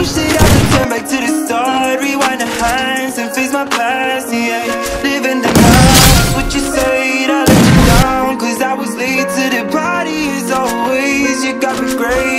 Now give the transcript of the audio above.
wish that I could turn back to the start, rewind the hands and face my past, yeah. Living the now, what you say, I let you down, cause I was late to the party as always. You got me great.